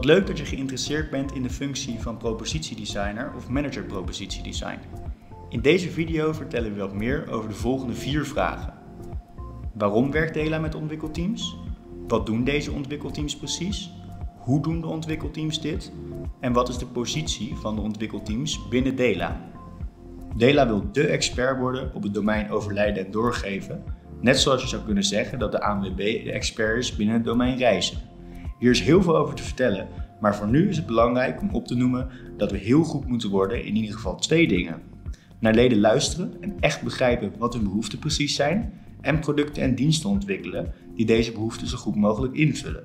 leuk dat je geïnteresseerd bent in de functie van propositiedesigner of manager propositiedesign. In deze video vertellen we wat meer over de volgende 4 vragen. Waarom werkt Dela met ontwikkelteams? Wat doen deze ontwikkelteams precies? Hoe doen de ontwikkelteams dit? En wat is de positie van de ontwikkelteams binnen Dela? Dela wil dé expert worden op het domein overlijden en doorgeven, net zoals je zou kunnen zeggen dat de ANWB de expert is binnen het domein reizen. Hier is heel veel over te vertellen, maar voor nu is het belangrijk om op te noemen dat we heel goed moeten worden in ieder geval 2 dingen. Naar leden luisteren en echt begrijpen wat hun behoeften precies zijn en producten en diensten ontwikkelen die deze behoeften zo goed mogelijk invullen.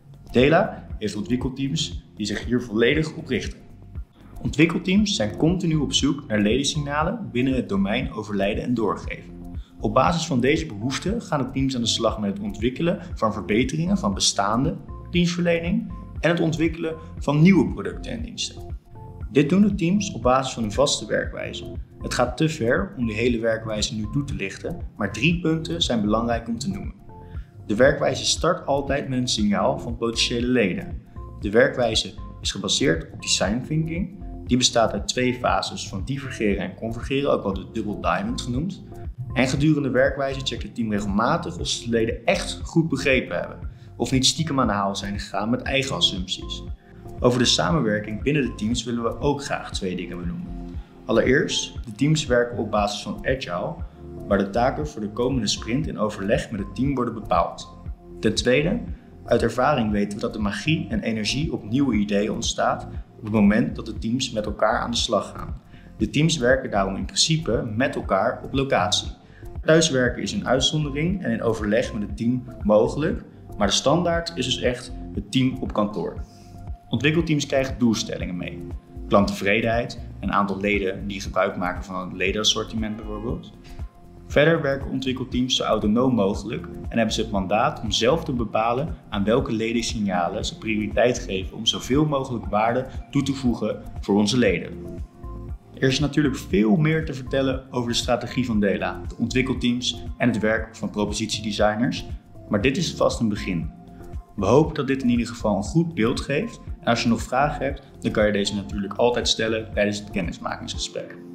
Dela heeft ontwikkelteams die zich hier volledig op richten. Ontwikkelteams zijn continu op zoek naar ledensignalen binnen het domein overlijden en doorgeven. Op basis van deze behoeften gaan de teams aan de slag met het ontwikkelen van verbeteringen van bestaande dienstverlening en het ontwikkelen van nieuwe producten en diensten. Dit doen de teams op basis van een vaste werkwijze. Het gaat te ver om de hele werkwijze nu toe te lichten, maar 3 punten zijn belangrijk om te noemen. De werkwijze start altijd met een signaal van potentiële leden. De werkwijze is gebaseerd op design thinking. Die bestaat uit 2 fases van divergeren en convergeren, ook wel de double diamond genoemd. En gedurende de werkwijze checkt het team regelmatig of ze de leden echt goed begrepen hebben, of niet stiekem aan de haal zijn gegaan met eigen assumpties. Over de samenwerking binnen de teams willen we ook graag 2 dingen benoemen. Allereerst, de teams werken op basis van Agile, waar de taken voor de komende sprint in overleg met het team worden bepaald. Ten tweede, uit ervaring weten we dat de magie en energie op nieuwe ideeën ontstaat op het moment dat de teams met elkaar aan de slag gaan. De teams werken daarom in principe met elkaar op locatie. Thuiswerken is een uitzondering en in overleg met het team mogelijk, maar de standaard is dus echt het team op kantoor. Ontwikkelteams krijgen doelstellingen mee. Klanttevredenheid, een aantal leden die gebruik maken van het ledenassortiment bijvoorbeeld. Verder werken ontwikkelteams zo autonoom mogelijk en hebben ze het mandaat om zelf te bepalen aan welke ledensignalen ze prioriteit geven om zoveel mogelijk waarde toe te voegen voor onze leden. Er is natuurlijk veel meer te vertellen over de strategie van Dela, de ontwikkelteams en het werk van propositiedesigners, maar dit is vast een begin. We hopen dat dit in ieder geval een goed beeld geeft en als je nog vragen hebt, dan kan je deze natuurlijk altijd stellen tijdens het kennismakingsgesprek.